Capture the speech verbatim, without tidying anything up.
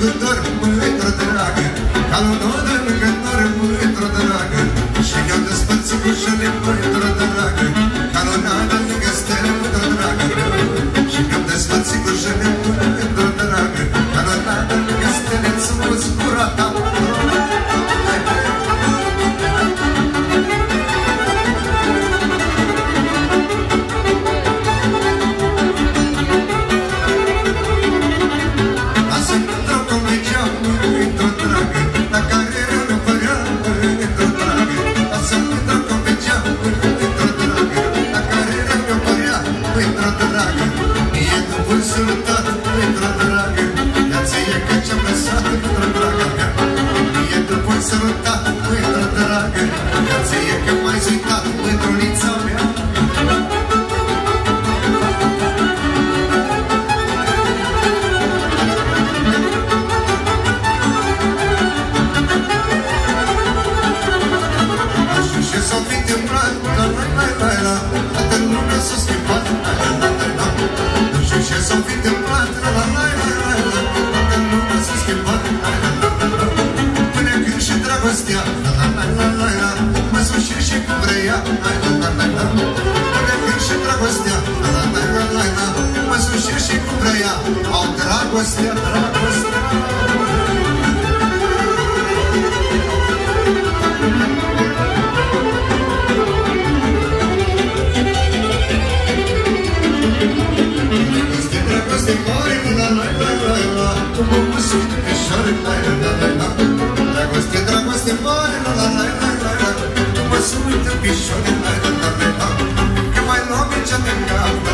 cu dor, mândră dragă, ca un nodă lângă nor, mândră dragă, și ne-au despărțit cu șele, mândră dragă, ca un nodă lângă stele, mândră dragă, și ne-au despărțit cu șele, mândră dragă, ca un nodă lângă stele, ți-o muți gura ta. Că mai luam ce-a